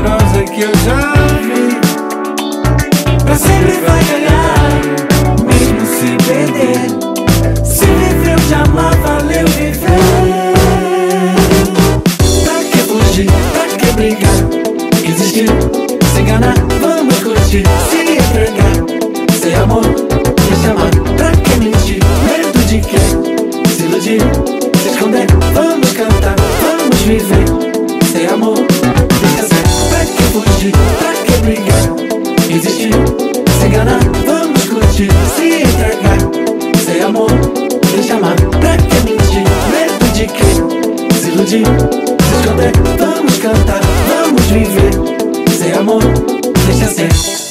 causa que eu já vi. Pra sempre vai ganhar, mesmo se perder. Se viveu de amar, valeu viver. Pra que fugir, pra que brigar? Existir, se enganar, vamos curtir. Se entregar, ser amor, se chamar. Pra que mentir, medo de quê? Se iludir, se esconder, vamos cantar, vamos viver. Ser amor, deixa ser. Pra que fugir, pra que brigar? Existir, se enganar, vamos curtir. Se entregar, ser amor, deixa amar. Pra que mentir, medo de quê? Se iludir, se esconder, vamos cantar, vamos viver. Ser amor, deixa ser.